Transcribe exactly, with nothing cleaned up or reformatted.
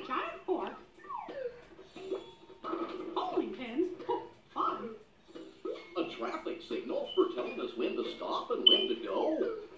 a giant fork, bowling pins, fun. A traffic signal for telling us when to stop and when to go.